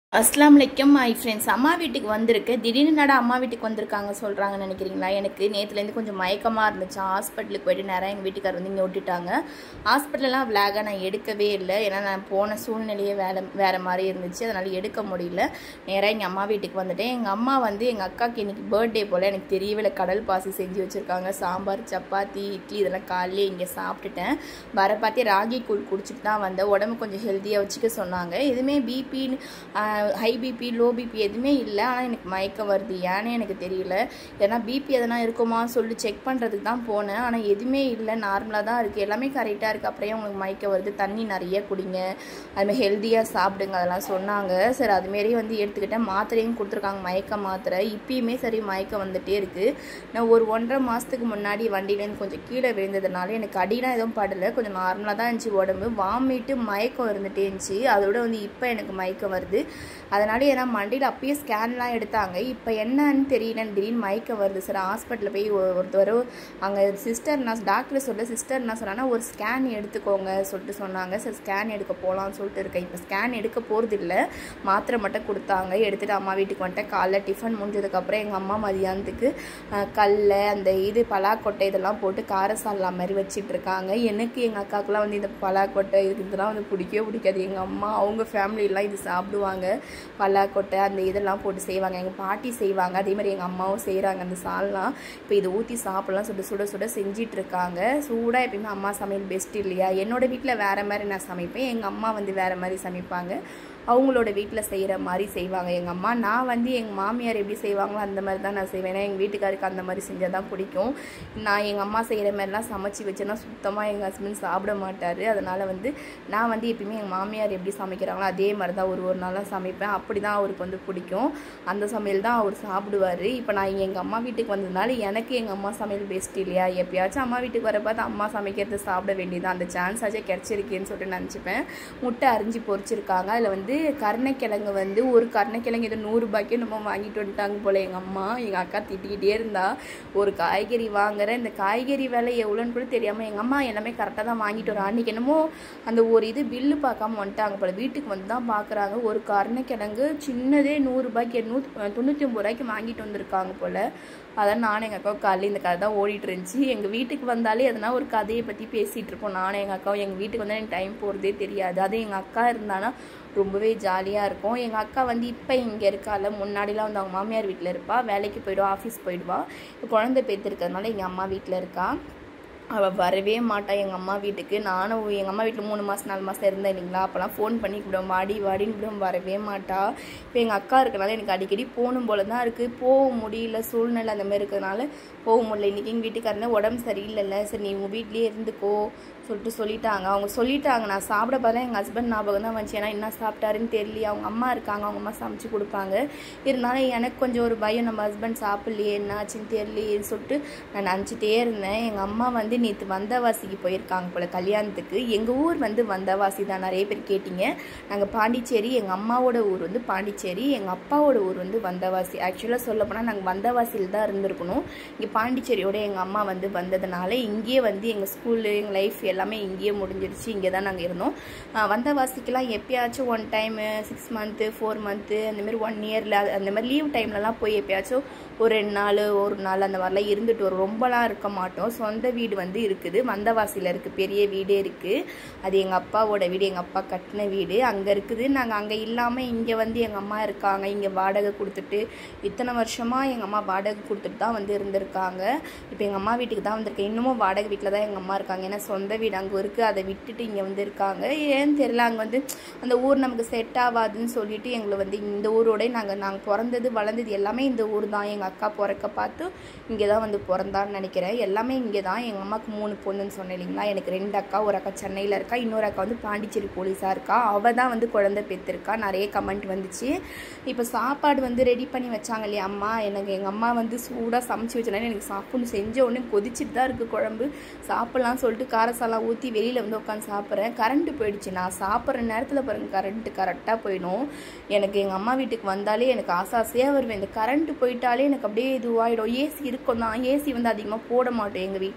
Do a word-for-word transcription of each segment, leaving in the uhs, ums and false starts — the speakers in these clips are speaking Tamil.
அஸ்லாம் வலைக்கம் மை ஃப்ரெண்ட்ஸ். அம்மா வீட்டுக்கு வந்திருக்கு. திடீர்னு நட அம்மா வீட்டுக்கு வந்திருக்காங்க சொல்கிறாங்கன்னு நினைக்கிறீங்களா? எனக்கு நேற்றுலேருந்து கொஞ்சம் மயக்கமாக இருந்துச்சு. ஹாஸ்பிட்டலுக்கு போய்ட்டு நேராக எங்கள் வீட்டுக்காரர் வந்து இங்கே விட்டுட்டாங்க. ஹாஸ்பிட்டலெலாம் விளாக நான் எடுக்கவே இல்லை. ஏன்னா நான் போன சூழ்நிலையே வேலை வேறு மாதிரி இருந்துச்சு. அதனால் எடுக்க முடியல. நேராக எங்கள் அம்மா வீட்டுக்கு வந்துட்டேன். எங்கள் அம்மா வந்து எங்கள் அக்காவுக்கு இன்றைக்கி பர்த்டே போல் எனக்கு தெரியவே இல்லை. கடல் பாசி செஞ்சு வச்சுருக்காங்க. சாம்பார், சப்பாத்தி, இட்லி இதெல்லாம் காலையிலே இங்கே சாப்பிட்டுட்டேன். வர பார்த்தே ராகி கூழ் குடிச்சிட்டு தான் வந்தேன். உடம்பு கொஞ்சம் ஹெல்த்தியாக வச்சுக்க சொன்னாங்க. எதுவுமே பிபின்னு ஹை பிபி லோ பிபி எதுவுமே இல்லை. ஆனால் எனக்கு மயக்கம் வருது. ஏன்னு எனக்கு தெரியல. ஏன்னா பிபி எதனா இருக்குமான்னு சொல்லி செக் பண்ணுறதுக்கு தான் போனேன். ஆனால் எதுவுமே இல்லை, நார்மலாக தான் இருக்குது. எல்லாமே கரெக்டாக இருக்குது. அப்புறம் உங்களுக்கு மயக்கம் வருது, தண்ணி நிறைய குடிங்க, அதுமாதிரி ஹெல்த்தியாக சாப்பிடுங்க அதெல்லாம் சொன்னாங்க. சரி அதுமாரி வந்து எடுத்துக்கிட்டேன். மாத்திரையும் கொடுத்துருக்காங்க, மயக்க மாத்திரை. இப்பயுமே சரி மயக்கம் வந்துகிட்டே இருக்குது. நான் ஒரு ஒன்றரை மாதத்துக்கு முன்னாடி வண்டியிலேருந்து கொஞ்சம் கீழே விழுந்ததுனால எனக்கு அடிலாம் எதுவும் படலை. கொஞ்சம் நார்மலாக தான் இருந்துச்சு உடம்பு. வாமிட்டு மயக்கம் இருந்துகிட்டே இருந்துச்சு. அதோட வந்து இப்போ எனக்கு மயக்கம் வருது. அதனால ஏன்னா மண்டியில் அப்பயே ஸ்கேன்லாம் எடுத்தாங்க. இப்போ என்னன்னு தெரியலன்னு திடீர்னு மயக்கம் வருது. சார் ஹாஸ்பிட்டலில் போய் ஒருத்தர் அங்கே சிஸ்டர் நான் டாக்டர் சொல்ல சிஸ்டர் என்ன சொன்னாங்கன்னா ஒரு ஸ்கேன் எடுத்துக்கோங்க சொல்லிட்டு சொன்னாங்க. சார் ஸ்கேன் எடுக்க போகலான்னு சொல்லிட்டு இருக்கேன். இப்போ ஸ்கேன் எடுக்க போகிறது இல்லை, மாத்திரை மட்டும் கொடுத்தாங்க. எடுத்துகிட்டு அம்மா வீட்டுக்கு வந்துட்டேன். காலைல டிஃபன் முடிஞ்சதுக்கப்புறம் எங்கள் அம்மா மதியானத்துக்கு கல்ல அந்த இது பலாக்கொட்டை இதெல்லாம் போட்டு காரசாலா மாதிரி வச்சிட்டு இருக்காங்க. எனக்கு எங்கள் அக்காவுக்குலாம் வந்து இந்த பலாக்கொட்டை இதெல்லாம் வந்து பிடிக்கவே பிடிக்காது. எங்கள் அம்மா அவங்க ஃபேமிலியெலாம் இது சாப்பிடுவாங்க. பலாக்கொட்டை அந்த இதெல்லாம் போட்டு செய்வாங்க. எங்கள் பாட்டி செய்வாங்க. அதே மாதிரி எங்கள் அம்மாவும் செய்கிறாங்க அந்த சால்லாம். இப்போ இதை ஊற்றி சாப்பிட்லாம் சுட சுட சுட செஞ்சிட்ருக்காங்க. சூடாக எப்பயுமே அம்மா சமையல் பெஸ்ட் இல்லையா? என்னோடய வீட்டில் வேறு மாதிரி நான் சமைப்பேன். எங்கள் அம்மா வந்து வேறு மாதிரி சமைப்பாங்க. அவங்களோட வீட்டில் செய்கிற மாதிரி செய்வாங்க எங்கள் அம்மா. நான் வந்து எங்கள் மாமியார் எப்படி செய்வாங்களோ அந்த மாதிரி தான் நான் செய்வேன். ஏன்னா எங்கள் வீட்டுக்காருக்கு அந்த மாதிரி செஞ்சால் தான் பிடிக்கும். நான் எங்கள் அம்மா செய்கிற மாதிரிலாம் சமைச்சி வச்சேன்னா சுத்தமாக எங்கள் ஹஸ்பண்ட் சாப்பிட மாட்டார். அதனால் வந்து நான் வந்து எப்பயுமே எங்கள் மாமியார் எப்படி சமைக்கிறாங்களோ அதே மாதிரி தான் ஒரு ஒரு நாளாக சமைப்பேன். அப்படி தான் அவருக்கு வந்து பிடிக்கும். அந்த சமையல் தான் அவர் சாப்பிடுவார். இப்போ நான் எங்கள் அம்மா வீட்டுக்கு வந்ததுனால எனக்கு எங்கள் அம்மா சமையல் பெஸ்ட் இல்லையா? எப்பயாச்சும் அம்மா வீட்டுக்கு வர பார்த்து அம்மா சமைக்கிறது சாப்பிட வேண்டியதான். அந்த சான்ஸ் ஆச்சும் கிடச்சிருக்கேன்னு சொல்லிட்டு நினச்சிப்பேன். முட்டை அரிஞ்சு பொரிச்சிருக்காங்க. அதில் வந்து கருணைக்கிழங்கு வந்து ஒரு கருணைக்கிழங்கு ஏதோ நூறுரூபாய்க்கே நம்ம வாங்கிட்டு வந்துட்டாங்க போல் எங்கள் அம்மா. எங்கள் அக்கா திட்டிக்கிட்டே இருந்தா. ஒரு காய்கறி வாங்குறேன், இந்த காய்கறி விலை எவ்வளோன்னு கூட தெரியாமல் எங்கள் அம்மா எல்லாமே கரெக்டாக தான் வாங்கிட்டு வரோம். அன்றைக்கி என்னமோ அந்த ஒரு இது பில்லு பார்க்காம வந்துட்டாங்க போல். வீட்டுக்கு வந்து தான் பார்க்குறாங்க. ஒரு கருணைக்கிழங்கு சின்னதே நூறுரூபாய்க்கு நூற்றி தொண்ணூற்றி ஒம்பது ரூபாய்க்கு வாங்கிட்டு வந்திருக்காங்க போல். அதான் நானும் எங்கள் அக்காவும் காலையில் இந்த கதை தான் ஓடிட்டு இருந்துச்சு. எங்கள் வீட்டுக்கு வந்தாலே எதனா ஒரு கதையை பற்றி பேசிகிட்டு இருப்போம் நானும் எங்கள் அக்காவும். எங்கள் வீட்டுக்கு வந்தால் எனக்கு டைம் போகிறதே தெரியாது. அது எங்கள் அக்கா இருந்தானா ரொம்பவே ஜாலியாக இருக்கும். எங்கள் அக்கா வந்து இப்போ இங்கே இருக்கால, முன்னாடிலாம் வந்து அவங்க மாமியார் வீட்டில் இருப்பாள். வேலைக்கு போயிடுவா, ஆஃபீஸ் போயிடுவா. இப்போ குழந்தை பெற்றுருக்கிறதுனால எங்கள் அம்மா வீட்டில் இருக்கா. அவள் வரவே மாட்டாள் எங்கள் அம்மா வீட்டுக்கு. நானும் எங்கள் அம்மா வீட்டில் மூணு மாதம் நாலு மாதம் இருந்தேன் இல்லைங்களா? அப்போலாம் ஃபோன் பண்ணி கூப்பிடுவோம், வாடி வாடின்னு கூப்பிடுவோம், வரவே மாட்டாள். இப்போ எங்கள் அக்கா இருக்கனால எனக்கு அடிக்கடி போகணும் போல தான் இருக்குது. போக முடியல, சூழ்நிலை அந்த மாதிரி இருக்கிறதுனால போக முடியல. இன்றைக்கி எங்கள் வீட்டுக்காரனா உடம்பு சரியில்லைல்ல, சரி நீ உங்கள் வீட்லேயே இருந்துக்கோ சொல்லிட்டு சொல்லிட்டாங்க. அவங்க சொல்லிட்டாங்க. நான் சாப்பிட பார்த்தா எங்கள் ஹஸ்பண்ட் ஞாபகம் தான் வந்துச்சு. ஏன்னா என்ன சாப்பிட்டாருன்னு தெரியல. அவங்க அம்மா இருக்காங்க, அவங்க அம்மா சமைச்சு கொடுப்பாங்க. இருந்தாலும் எனக்கு கொஞ்சம் ஒரு பயம், நம்ம ஹஸ்பண்ட் சாப்பிட்லையே என்ன ஆச்சுன்னு தெரியலையேன்னு சொல்லிட்டு நான் நினச்சிட்டே இருந்தேன். எங்கள் அம்மா வந்து நேற்று வந்தவாசிக்கு போயிருக்காங்க போல் கல்யாணத்துக்கு. எங்கள் ஊர் வந்து வந்தவாசி தான், நிறைய பேர் கேட்டிங்க. நாங்கள் பாண்டிச்சேரி, எங்கள் அம்மாவோட ஊர் வந்து பாண்டிச்சேரி, எங்கள் அப்பாவோட ஊர் வந்து வந்தவாசி. ஆக்சுவலாக சொல்ல போனால் நாங்கள் வந்தவாசியில் தான் இருந்திருக்கணும். இங்கே பாண்டிச்சேரியோட எங்கள் அம்மா வந்து வந்ததுனால இங்கேயே வந்து எங்கள் ஸ்கூலு எங்கள் லைஃப் எல்லாமே இங்கேயே முடிஞ்சிருச்சு. இங்கே தான் நாங்கள் இருந்தோம். வந்தவாசிக்கெலாம் எப்பயாச்சும் one time six month four month அந்தமாரி ஒன் இயரில் அந்த மாதிரி லீவ் டைம்லலாம் போய் எப்பயாச்சும் ஒரு ரெண்டு நாள் ஒரு நாள் அந்த மாதிரிலாம் இருந்துட்டு வரும். ரொம்பலாம் இருக்க மாட்டோம். சொந்த வீடு வந்து இருக்குது, வந்தவாசியில் இருக்குது, பெரிய வீடே இருக்குது. அது எங்கள் அப்பாவோட வீடு, எங்கள் அப்பா கட்டின வீடு அங்கே இருக்குது. நாங்கள் அங்கே இல்லாமல் இங்கே வந்து எங்கள் அம்மா இருக்காங்க. இங்கே வாடகை கொடுத்துட்டு இத்தனை வருஷமாக எங்கள் அம்மா வாடகை கொடுத்துட்டு தான் வந்து இருந்திருக்காங்க. இப்போ எங்கள் அம்மா வீட்டுக்கு தான் வந்திருக்கேன். இன்னமும் வாடகை வீட்டில் தான் எங்கள் அம்மா இருக்காங்க. ஏன்னா சொந்த வீடு அங்கே இருக்குது, அதை விட்டுட்டு இங்கே வந்து இருக்காங்க. ஏன்னு தெரியல, அங்கே வந்து அந்த ஊர் நமக்கு செட் ஆகாதுன்னு சொல்லிட்டு எங்களை வந்து இந்த ஊரோட நாங்கள் நாங்கள் பிறந்தது வளர்ந்தது எல்லாமே இந்த ஊர் தான். எங்கள் அக்கா பிறக்க பார்த்து இங்கே தான் வந்து பிறந்தான்னு நினைக்கிறேன். எல்லாமே இங்கே தான். எங்கள் அம்மாவுக்கு மூணு பொண்ணுன்னு சொன்னேன் இல்லைங்களா? எனக்கு ரெண்டு அக்கா, ஒரு அக்கா சென்னையில் இருக்கா, இன்னொரு அக்கா வந்து பாண்டிச்சேரி போலீஸாக இருக்கா. அவள் தான் வந்து குழந்தை பெற்றிருக்கா. நிறைய கமெண்ட் வந்துச்சு. இப்போ சாப்பாடு வந்து ரெடி பண்ணி வச்சாங்க இல்லையா அம்மா, எனக்கு எங்கள் அம்மா வந்து சூடாக சமைச்சு வச்சனால எனக்கு சாப்பிட்ணும் செஞ்ச உடனே கொதிச்சுட்டு தான் இருக்குது குழம்பு. சாப்பிட்லான்னு சொல்லிட்டு காரசாலாம் ஊற்றி வெளியில் வந்து உட்காந்து சாப்பிட்றேன். கரண்ட்டு போயிடுச்சு. நான் சாப்பிட்ற நேரத்தில் பாருங்கள் கரண்ட்டு கரெக்டாக போயிடும். எனக்கு எங்கள் அம்மா வீட்டுக்கு வந்தாலே எனக்கு ஆசை ஆசையாக வருவேன். இந்த கரண்ட்டு போயிட்டாலே எனக்கு அப்படியே இதுவாகிடும். ஏசி இருக்கும் தான், ஏசி வந்து அதிகமாக போட மாட்டோம் எங்கள் வீட்டில்.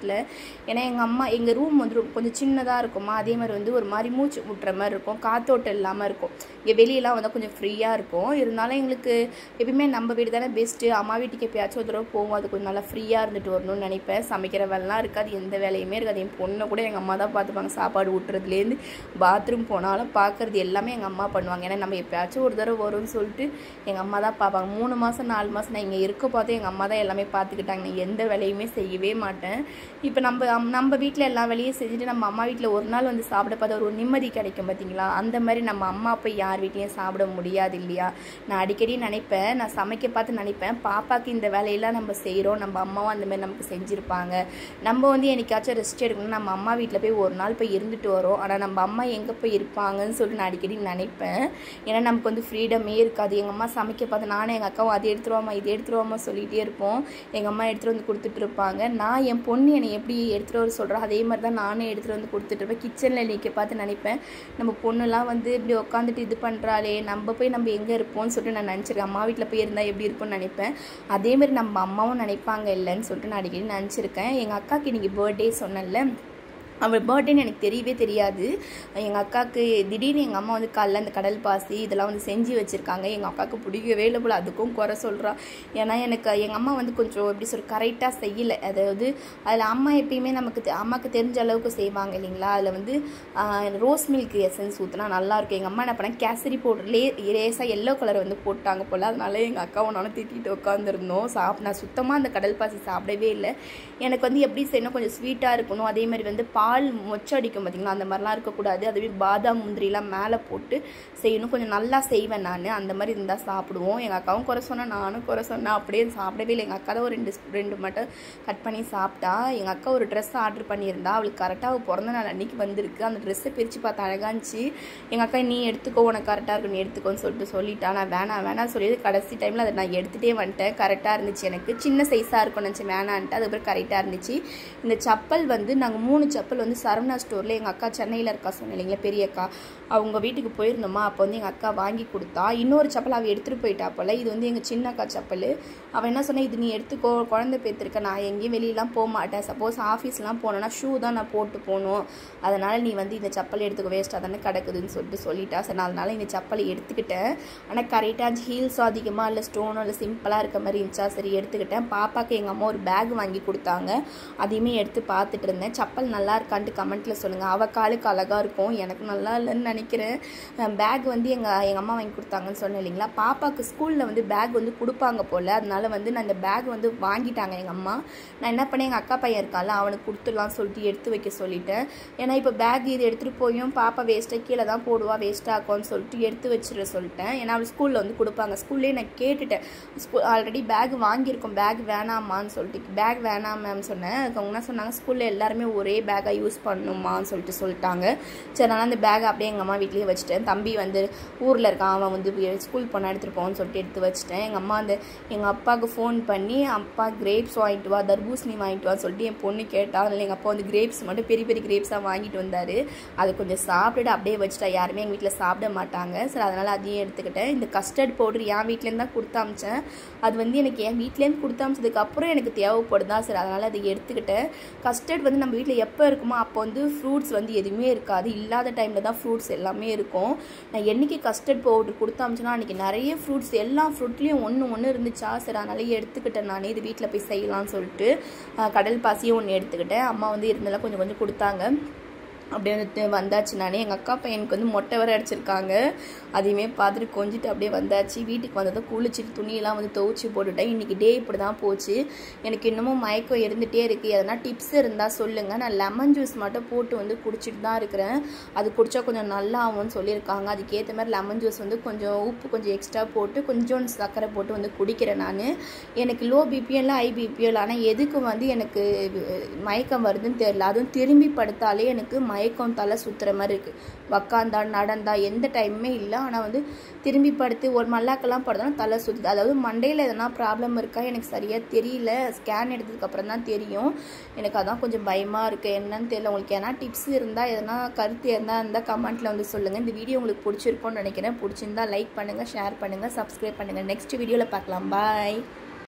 ஏன்னா எங்கள் அம்மா எங்கள் ரூம் வந்து கொஞ்சம் சின்னதாக இருக்குமா, அதே மாதிரி வந்து ஒரு மாதிரி மூச்சு விட்டுற மாதிரி இருக்கும், காத்தோட்டம் இல்லாமல் இருக்கும். இங்கே வெளியெல்லாம் வந்து கொஞ்சம் ஃப்ரீயாக இருக்கும். இருந்தாலும் எங்களுக்கு எப்பயுமே நம்ம வீடு தானே பெஸ்ட்டு. அம்மா வீட்டுக்கு எப்பயாச்சும் ஒரு தடவை போவோம், அது கொஞ்சம் நல்லா ஃப்ரீயாக இருந்துட்டு வரணும்னு நினைப்பேன். சமைக்கிற வேலைலாம் இருக்காது, எந்த வேலையுமே இருக்காது. என் பொண்ணை கூட எங்கள் அம்மா தான் பார்த்துப்பாங்க. சாப்பாடு ஊட்டுறதுலேருந்து பாத்ரூம் போனாலும் பார்க்குறது எல்லாமே எங்கள் அம்மா பண்ணுவாங்க. ஏன்னா நம்ம எப்பயாச்சும் ஒரு தடவை வரும்னு சொல்லிட்டு எங்கள் அம்மா தான் பார்ப்பாங்க. மூணு மாதம் நாலு மாதம் நான் இங்கே இருக்க பார்த்து எங்கள் அம்மா தான் எல்லாமே பார்த்துக்கிட்டாங்க. நான் எந்த வேலையுமே செய்யவே மாட்டேன். இப்போ நம்ம நம்ம வீட்டில் எல்லா வேலையும் செஞ்சுட்டு நம்ம அம்மா வீட்டில் ஒரு நாள் வந்து சாப்பிட பார்த்தா ஒரு நிம்மதி கிடைக்கும் பார்த்தீங்களா? அந்த மாதிரி நம்ம அம்மா அப்போ யார் வீட்லேயும் சாப்பிட முடியாது இல்லையா? நான் அடிக்கடி நினைப்பேன், நான் சமைக்க பார்த்து நினைப்பேன், பாப்பாவுக்கு இந்த வேலையெல்லாம் நம்ம செய்கிறோம், நம்ம அம்மாவும் அந்த மாதிரி நமக்கு செஞ்சுருப்பாங்க. நம்ம வந்து என்னைக்காச்சும் ரெஸ்ட் எடுக்கணும், நம்ம அம்மா வீட்டில் போய் ஒரு நாள் போய் இருந்துட்டு வரோம். ஆனால் நம்ம அம்மா எங்கே போய் இருப்பாங்கன்னு சொல்லிட்டு நான் அடிக்கடி நினைப்பேன். ஏன்னா நமக்கு வந்து ஃப்ரீடமே இருக்காது. எங்கள் அம்மா சமைக்க பார்த்து நானும் எங்கள் அக்காவும் அதை எடுத்துருவோமா இது எடுத்துருவோமா சொல்லிகிட்டே இருப்போம். எங்கள் அம்மா எடுத்துகிட்டு வந்து கொடுத்துட்டு இருப்பாங்க. நான் என் பொண்ணு என்னை எப்படி எடுத்துகிட்டு வர சொல்கிறேன் அதே மாதிரி தான் நானும் எடுத்துகிட்டு வந்து கொடுத்துட்ருப்பேன். கிச்சனில் நிற்க பார்த்து நினைப்பேன், நம்ம பொண்ணுலாம் வந்து இப்படி உட்காந்துட்டு இது பண்ணுறாளே, நம்ம போய் நம்ம எங்கே இருப்போம்னு சொல்லிட்டு நான் நினச்சிருக்கேன். அம்மா வீட்டில் போய் இருந்தால் எப்படி இருக்கும்னு நினைப்பேன். அதேமாதிரி நம்ம அம்மாவும் நினைப்பாங்க இல்லைன்னு சொல்லிட்டு நான் அடிக்கடி நினச்சிருக்கேன். எங்கள் அக்காவுக்கு இன்றைக்கி பர்த்டே சொன்னேன்ல, அவள் பர்த்டேன்னு எனக்கு தெரியவே தெரியாது. எங்கள் அக்காவுக்கு திடீர்னு எங்கள் அம்மா வந்து காலைல அந்த கடல் பாசி இதெல்லாம் வந்து செஞ்சு வச்சுருக்காங்க. எங்கள் அக்காவுக்கு பிடிக்கவே இல்லை போல், அதுக்கும் குறை சொல்கிறா. ஏன்னா எனக்கு எங்கள் அம்மா வந்து கொஞ்சம் எப்படி சொல்ற கரெக்டாக செய்யலை. அதாவது அதில் அம்மா எப்பயுமே நமக்கு அம்மாவுக்கு தெரிஞ்ச அளவுக்கு செய்வாங்க இல்லைங்களா? அதில் வந்து ரோஸ் மில்க் எசன்ஸ் ஊற்றினா நல்லாயிருக்கும். எங்கள் அம்மா என்ன பண்ணால் கேசரி பவுடர் லே லேசாக எல்லோ கலர் வந்து போட்டாங்க போல். அதனால எங்கள் அக்காவை நானும் திட்டிகிட்டு உட்காந்துருந்தோம். சாப் நான் சுத்தமாக அந்த கடல் பாசி சாப்பிடவே இல்லை. எனக்கு வந்து எப்படி செய்யணும், கொஞ்சம் ஸ்வீட்டாக இருக்கணும். அதே மாதிரி வந்து பால் மொச்சடிக்கும் பார்த்திங்களா, அந்த மாதிரிலாம் இருக்கக்கூடாது. அதுவே பாதாம் முந்திரிலாம் மேலே போட்டு செய்யணும். கொஞ்சம் நல்லா செய்வேன் நான். அந்த மாதிரி இருந்தால் சாப்பிடுவோம். எங்கள் அக்காவும் குறை சொன்னேன், நானும் குறை சொன்னேன். அப்படியே சாப்பிடவே இல்லை. எங்கள் அக்கா தான் ஒரு ரெண்டு ரெண்டு மட்டும் கட் பண்ணி சாப்பிட்டா. எங்கள் அக்கா ஒரு ட்ரெஸ் ஆர்டர் பண்ணியிருந்தா, அவளுக்கு கரெக்டாக அவள் பிறந்த நாள் அன்றைக்கி வந்திருக்கு. அந்த ட்ரெஸ்ஸை பிரித்து பார்த்து அழகாந்துச்சு. எங்கள் அக்கா நீ எடுத்துக்கோ, உனக்கு கரெக்டாக இருக்கும், நீ எடுத்துக்கோன்னு சொல்லிட்டு சொல்லிட்டா. நான் வேணாம் வேணாம் சொல்லி கடைசி டைமில் அதை நான் எடுத்துகிட்டே வந்துட்டேன். கரெக்டாக இருந்துச்சு. எனக்கு சின்ன சைஸாக இருக்கும் நினச்சி வேணான்ட்டு. அதுக்கப்புறம் கரெக்டாக இருந்துச்சு. இந்த செப்பல் வந்து நாங்கள் மூணு செப்பல் வந்து சரவணா ஸ்டோரில் எங்கள் அக்கா சென்னையில் இருக்கா சொன்னேன் இல்லைங்களா, பெரிய அக்கா, அவங்க வீட்டுக்கு போயிருந்தோமா, அப்போ வந்து எங்கள் அக்கா வாங்கி கொடுத்தா. இன்னொரு செப்பல் அவள் எடுத்துகிட்டு போயிட்டா போல். இது வந்து எங்கள் சின்ன அக்கா செப்பல். அவள் என்ன சொன்னால், இது நீ எடுத்துக்கோ, குழந்தை பேத்துருக்க, நான் எங்கேயும் வெளியெலாம் போக மாட்டேன், சப்போஸ் ஆஃபீஸ்லாம் போனேன்னா ஷூ தான் நான் போட்டு போகணும், அதனால் நீ வந்து இந்த செப்பல் எடுத்துக்க, வேஸ்ட்டாக தானே கிடக்குதுன்னு சொல்லிட்டு சொல்லிட்டா. சரி நான் அதனால் இந்த செப்பலை எடுத்துக்கிட்டேன். ஆனால் கரெக்டாக ஹீல்ஸும் அதிகமாக இல்லை, ஸ்டோனும் இல்லை, சிம்பிளாக இருக்க மாதிரி இருந்துச்சா, சரி எடுத்துக்கிட்டேன். பாப்பாவுக்கு எங்கள் அம்மா ஒரு பேக் வாங்கி கொடுத்தாங்க, அதையுமே எடுத்து பார்த்துட்டு இருந்தேன். செப்பல் நல்லா இருக்கான்ட்டு கமெண்ட்டில் சொல்லுங்கள். அவள் காலுக்கு அழகாக இருக்கும், எனக்கு நல்லா இல்லைன்னு நினைக்கிறேன். பேக் வந்து எங்கள் எங்கள் அம்மா வாங்கி கொடுத்தாங்கன்னு சொன்னேன் இல்லைங்களா. பாப்பாவுக்கு ஸ்கூலில் வந்து பேக் வந்து கொடுப்பாங்க போல். அதனால வந்து நான் இந்த பேக் வந்து வாங்கிட்டாங்க எங்கள் அம்மா. நான் என்ன பண்ணேன், எங்கள் அக்கா பையன் இருக்கால அவனுக்கு கொடுத்துடலாம் சொல்லிட்டு எடுத்து வைக்க சொல்லிட்டேன். ஏன்னா இப்போ பேக் இது எடுத்துகிட்டு போயும் பாப்பா வேஸ்ட்டாக கீழே தான் போடுவா, வேஸ்ட்டாக ஆக்கும்னு சொல்லிட்டு எடுத்து வச்சுட சொல்லிட்டேன். ஏன்னா அவள் ஸ்கூலில் வந்து கொடுப்பாங்க. ஸ்கூல்லேயே நான் கேட்டுட்டேன், ஸ்கூல் ஆல்ரெடி பேக் வாங்கியிருக்கோம், பேக் வேணாமான்னு சொல்லிட்டு. பேக் வேணாம் மேம் சொன்னேன். அதுக்கு அவங்க என்ன சொன்னாங்க, ஸ்கூலில் எல்லாருமே ஒரே பேக்காக யூஸ் பண்ணணுமான்னு சொல்லிட்டு சொல்லிட்டாங்க. சரி நான் அந்த பேக் அப்படியே எங்கள் அம்மா வீட்லேயே வச்சுட்டேன். தம்பி வந்து ஊரில் இருக்கான், அவன் வந்து ஸ்கூல் போனால் எடுத்துகிட்டு போவான்னு சொல்லிட்டு எடுத்து வச்சுட்டேன். எங்கள் அம்மா அந்த எங்கள் அப்பாவுக்கு ஃபோன் பண்ணி, அப்பா கிரேப்ஸ் வாங்கிட்டு வா, தர்பூசணி வாங்கிட்டு வான்னு சொல்லிட்டு என் பொண்ணு கேட்டா. அதில் எங்கள் அப்பா வந்து கிரேப்ஸ் மட்டும் பெரிய பெரிய கிரேப்ஸாக வாங்கிட்டு வந்தார். அதை கொஞ்சம் சாப்பிட்டுட்டு அப்படியே வச்சுட்டா. யாருமே எங்கள் வீட்டில் சாப்பிட மாட்டாங்க. சரி அதனால் அதையும் எடுத்துக்கிட்டேன். இந்த கஸ்டர்ட் பவுடர் என் வீட்டிலேருந்து தான் கொடுத்து அமிச்சேன். அது வந்து எனக்கு என் வீட்டிலேருந்து கொடுத்து அமிச்சதுக்கப்புறம் எனக்கு தேவைப்படுதா, சரி அதனால் அதை எடுத்துக்கிட்டேன். கஸ்டர்ட் வந்து நம்ம வீட்டில் எப்போ இருக்குமோ அப்போ வந்து ஃப்ரூட்ஸ் வந்து எதுவுமே இருக்காது, இல்லாத டைமில் தான் ஃப்ரூட்ஸ் எல்லாமே இருக்கும். நான் என்றைக்கு கஸ்டர்ட் பவுடர் கொடுத்து அமிச்சேன்னா அன்றைக்கி நிறைய ஃப்ரூட்ஸ், எல்லா ஃப்ரூட்லேயும் ஒன்று ஒன்று இருந்துச்சா. சரி அதனால எடுத்துக்கிட்டேன். நான் இது வீட்டில் போய் செய்யலாம்னு சொல்லிட்டு கடல் பாசியும் ஒன்று எடுத்துக்கிட்டேன். அம்மா வந்து இருந்தெல்லாம் கொஞ்சம் கொஞ்சம் கொடுத்தாங்க. அப்படியே வந்து வந்தாச்சு. நானே எங்கள் அக்கா பையனுக்கு வந்து மொட்டை வர அடிச்சிருக்காங்க, அதையுமே பார்த்துட்டு கொஞ்சிட்டு அப்படியே வந்தாச்சு. வீட்டுக்கு வந்ததும் குளிச்சுட்டு துணியெல்லாம் வந்து துவச்சி போட்டுட்டேன். இன்றைக்கி டே இப்படி தான் போச்சு. எனக்கு இன்னமும் மயக்கம் இருந்துகிட்டே இருக்குது. எதனா டிப்ஸ் இருந்தால் சொல்லுங்கள். நான் லெமன் ஜூஸ் மட்டும் போட்டு வந்து குடிச்சிட்டு தான் இருக்கிறேன். அது குடித்தா கொஞ்சம் நல்லா ஆகும்னு சொல்லியிருக்காங்க. அதுக்கேற்ற மாதிரி லெமன் ஜூஸ் வந்து கொஞ்சம் உப்பு கொஞ்சம் எக்ஸ்ட்ரா போட்டு கொஞ்சோண்டு சர்க்கரை போட்டு வந்து குடிக்கிறேன் நான். எனக்கு லோ பிபிஎல் ஹை பிபிஎல், ஆனால் எதுக்கு வந்து எனக்கு மயக்கம் வருதுன்னு தெரியல. அதுவும் திரும்பி படுத்தாலே எனக்கு மயக்கம், தலை சுற்றுற மாதிரி இருக்குது. உக்காந்தா நடந்தா எந்த டைமுமே இல்லை. ஆனால் வந்து திரும்பி படுத்து ஒரு மல்லாக்கெல்லாம் படுத்தோன்னா தலை சுற்றுது. அதாவது மண்டையில் எதனா ப்ராப்ளம் இருக்கா எனக்கு சரியாக தெரியல. ஸ்கேன் எடுத்ததுக்கப்புறம் தான் தெரியும். எனக்கு அதான் கொஞ்சம் பயமாக இருக்குது, என்னன்னு தெரியல. உங்களுக்கு எதனா டிப்ஸ் இருந்தால், எதனா கருத்து இருந்தால் இருந்தால் கமெண்ட்டில் வந்து சொல்லுங்கள். இந்த வீடியோ உங்களுக்கு பிடிச்சிருக்கோன்னு நினைக்கிறேன். பிடிச்சிருந்தா லைக் பண்ணுங்கள், ஷேர் பண்ணுங்கள், சப்ஸ்கிரைப் பண்ணுங்கள். நெக்ஸ்ட் வீடியோவில் பார்க்கலாம். பாய்.